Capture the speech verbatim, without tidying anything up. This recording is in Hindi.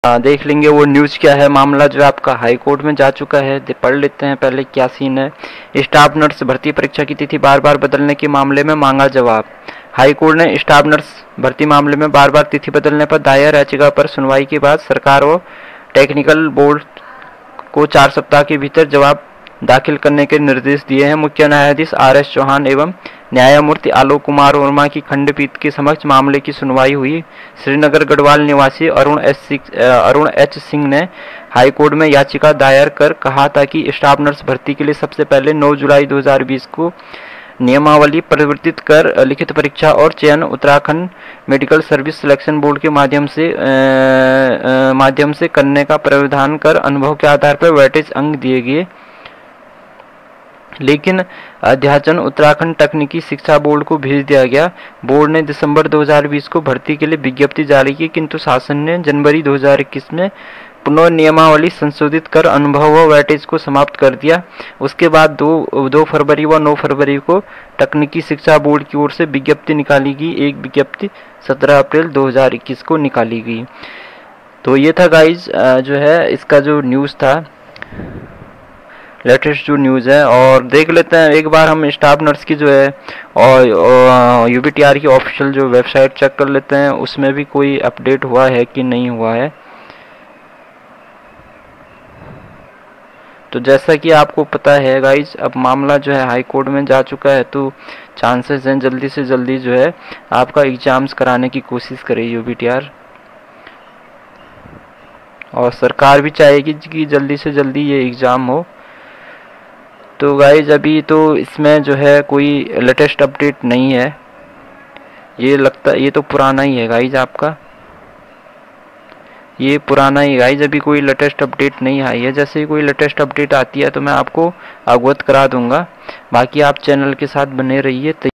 आ, देख लेंगे वो न्यूज़ क्या है। मामला जो है आपका हाई कोर्ट में जा चुका है। दे- पढ़ लेते हैं पहले क्या सीन है। स्टाफ नर्स भर्ती परीक्षा की तिथि बार बार बदलने के मामले में मांगा जवाब। हाई कोर्ट ने स्टाफ नर्स भर्ती मामले में बार बार तिथि बदलने पर दायर याचिका पर सुनवाई के बाद सरकार और टेक्निकल बोर्ड को चार सप्ताह के भीतर जवाब दाखिल करने के निर्देश दिए हैं। मुख्य न्यायाधीश आर एस चौहान एवं न्यायमूर्ति आलोक कुमार वर्मा की खंडपीठ के समक्ष मामले की सुनवाई हुई। श्रीनगर गढ़वाल निवासी अरुण एस अरुण एच सिंह ने हाईकोर्ट में याचिका दायर कर कहा था कि स्टाफ नर्स भर्ती के लिए सबसे पहले नौ जुलाई दो हज़ार बीस को नियमावली परिवर्तित कर लिखित परीक्षा और चयन Uttarakhand medical service selection board के माध्यम से आ, आ, माध्यम से करने का प्रावधान कर अनुभव के आधार पर वेटेज अंक दिए गए। लेकिन अध्याचन उत्तराखंड तकनीकी शिक्षा बोर्ड को भेज दिया गया। बोर्ड ने दिसंबर दो हज़ार बीस को भर्ती के लिए विज्ञप्ति जारी की, किंतु शासन ने जनवरी दो हज़ार इक्कीस में पुनः नियमावली संशोधित कर अनुभव व वेटेज को समाप्त कर दिया। उसके बाद दो दो फरवरी व नौ फरवरी को तकनीकी शिक्षा बोर्ड की ओर से विज्ञप्ति निकाली गई। एक विज्ञप्ति सत्रह अप्रैल दो हज़ार इक्कीस को निकाली गई। तो ये था गाइज जो है इसका जो न्यूज़ था, लेटेस्ट जो न्यूज़ है। और देख लेते हैं एक बार हम स्टाफ नर्स की जो है और यू बी टी आर की ऑफिशियल जो वेबसाइट चेक कर लेते हैं, उसमें भी कोई अपडेट हुआ है कि नहीं हुआ है। तो जैसा कि आपको पता है गाइज, अब मामला जो है हाई कोर्ट में जा चुका है, तो चांसेस हैं जल्दी से जल्दी जो है आपका एग्ज़ाम्स कराने की कोशिश करे यू बी टी आर। और सरकार भी चाहेगी कि जल्दी से जल्दी ये एग्ज़ाम हो। तो गाइज अभी तो इसमें जो है कोई लेटेस्ट अपडेट नहीं है। ये लगता ये तो पुराना ही है गाइज, आपका ये पुराना ही गाइज, अभी कोई लेटेस्ट अपडेट नहीं आई है। जैसे ही कोई लेटेस्ट अपडेट आती है तो मैं आपको अवगत करा दूंगा। बाकी आप चैनल के साथ बने रहिए।